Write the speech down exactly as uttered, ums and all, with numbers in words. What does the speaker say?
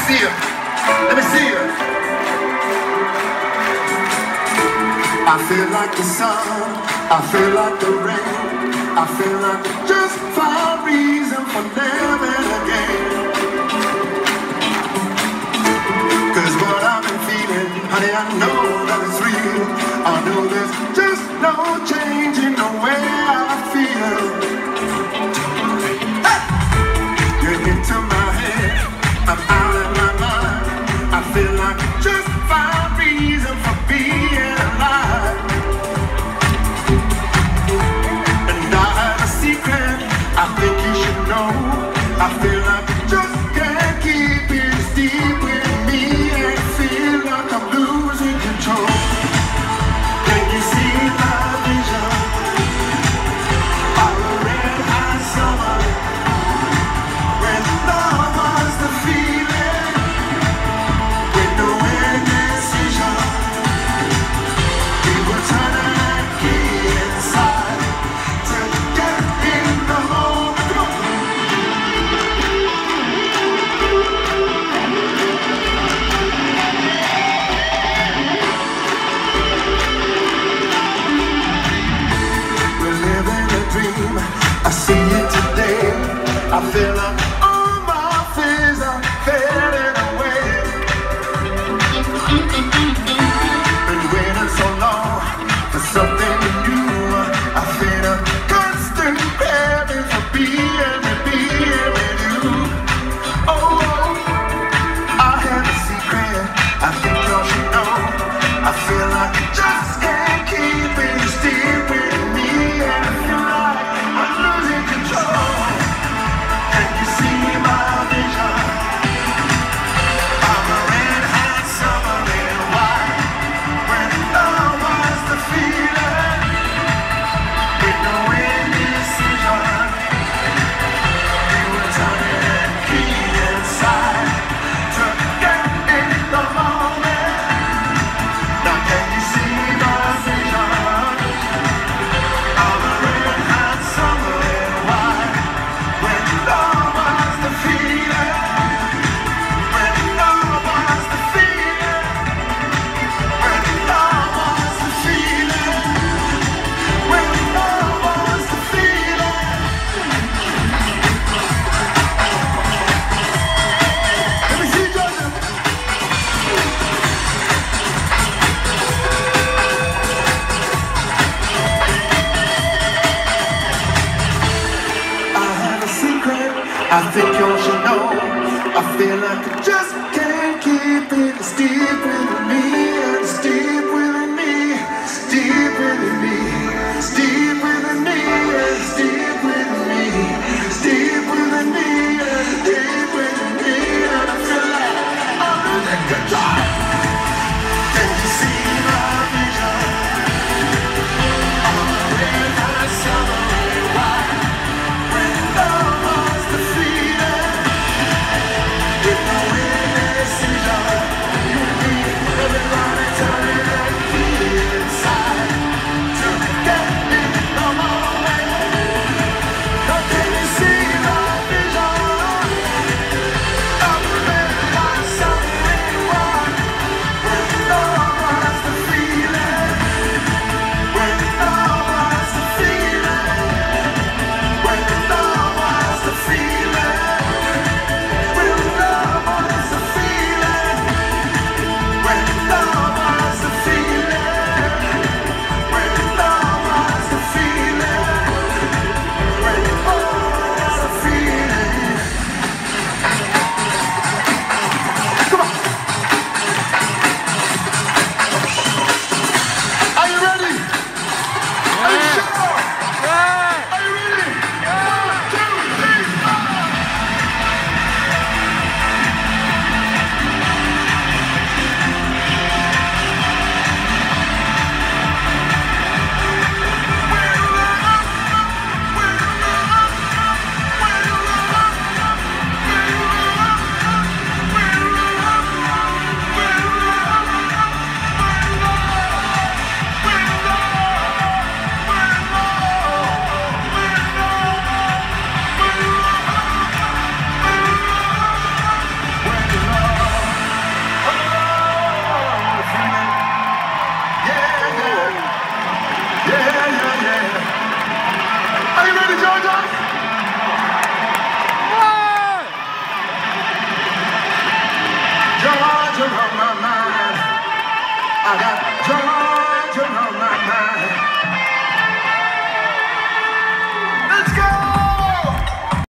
see you. Let me see you. I feel like the sun, I feel like the rain, I feel like just five reason for living again. Cause what I've been feeling, honey, I know that it's real. I know there's just no change in the way I feel. Hey! You're into my head, I'm out of my mind. I feel like just five reason for being alive. And I have a secret I think you should know. I feel like I just can't keep it deep with me and feel like I'm losing control. Can you see my vision? Of a red hot summer when love was the feeling, with no indecision. We were turning that key inside to get in the moment. We're living a dream, I see it today. I feel like all my fears are fading away. Been waiting so long for something new. I feel a constant craving for being with being with you. Oh, I have a secret I think y'all should know. I feel like I just can't keep it still with me, and I feel like I'm losing control. Can you see my vision? I'm a red hot summer in white when love was the feeling, with no indecision. We were turning that key inside to get in the moment. Now can you see my vision? I'm a red hot summer in white when love was the feeling, when love was the feeling, when love was the feeling, when love was the feeling. Let me see Joseph. I have a secret I think you should know. I feel like I just can't keep it. It's deep within me, and it's deep within me, it's deep within me, it's deep within me, and it's deep within me, it's deep within me, and it's deep within me, and I feel like I'm losing control. Can you see my vision? I'm a red hot summer in white when love was the feeling, with no indecision. You and me, everybody turning that key inside to get in the moment. I got joy.